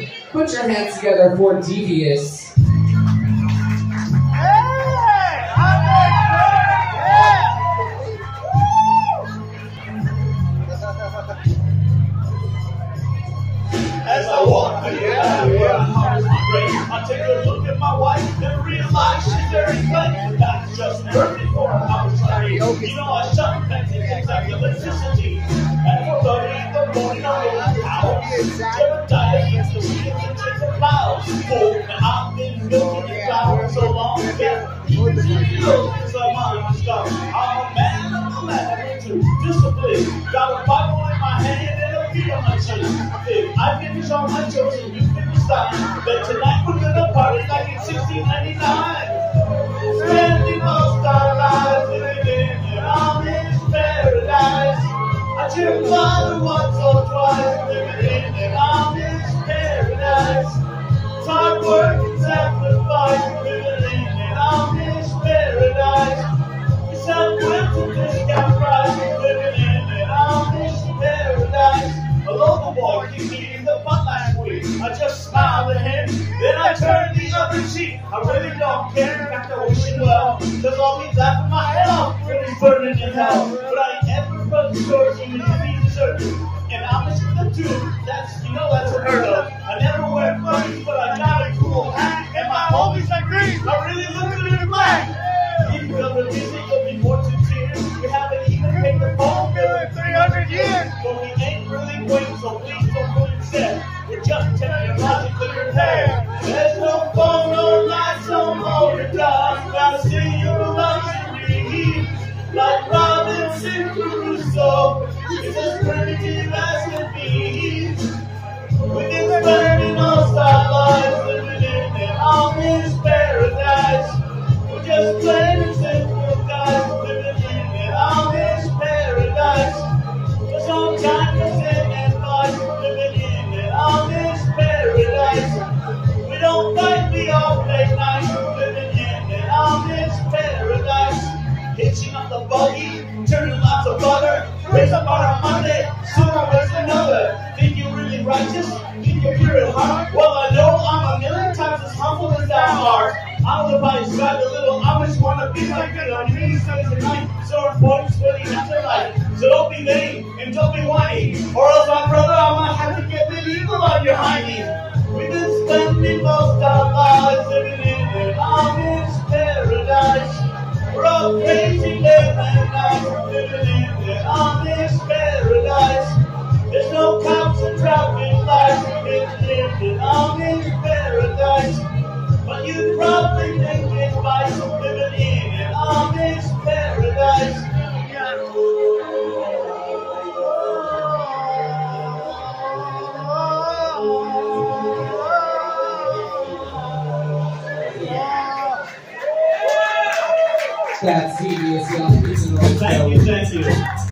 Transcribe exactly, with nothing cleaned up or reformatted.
Put your hands together for Devious. As I walk through the alley where I harvest my grain, I take a look at my wife and realize she's very plain. But that's just perfect for a house karaoke. You know I shut back to things like electricity. And for thirty in the morning I go to the house. Jeremiah eats the wheels and takes the plows. Oh, and I've been milking the flowers so long that even if you know it's like mine stuff. I'm a man, I'm a man, I'm into discipline. Got a Bible in my hand and a beat on my chin. If I finish all my jokes and you finish thine, then tonight we're gonna party like it's sixteen ninety-nine. Spending most our lives living in an Amish paradise. I cheer father once or twice, living in an Amish paradise. It's hard work and sacrifice, living in an Amish paradise. We sell whips and discount prices, living in an Amish paradise. A local boy kicked me in the butt last week. I just smiled at him, then I turned the other cheek. I really don't care, in fact I wish him well, cause I'll be laughing my head off when he's burning in hell. But I ain't ever run the stores even if he deserves it. And I'm just with the two, that's, you know that's unheard of. I never wear funnies, but I got a cool hat. And my homies agree, I really look good in black. If you ever visit, you'll be more to tears. We haven't even paid the phone bill in three hundred years. But we ain't really waiting, so please don't put it set. We're just technologically repaired. There's no phone, no lights, no motor dogs. Gotta see you luxury. Like Robinson Crusoe, it's as primitive as can be. We've been spending most our lives living in an Amish paradise. We're just plain and simple guys living in an Amish paradise. There's no time to sit and fight, living in an Amish paradise. We don't fight, we all play nice, living in an Amish paradise. Hitching up the buggy, turning lots of butter, raise up on a Monday, sooner raise another. Think you're really righteous? Think you're pure at heart? Well, I know I'm a million times as humble as thou art. I live by his side, the little Amish wanna be like it on many Sundays at night. So important, sweaty after life. So don't be vain and don't be whiny, or else my brother, I'm gonna have to get medieval on your hiney. We've been spending most our lives living in an Amish paradise. We're all crazy, living nice, living in an Amish paradise. There's no cops and traffic lights, living in an Amish paradise. But you probably think it's vice, living in an Amish paradise. That's Devious, y'all. Thank you, thank you.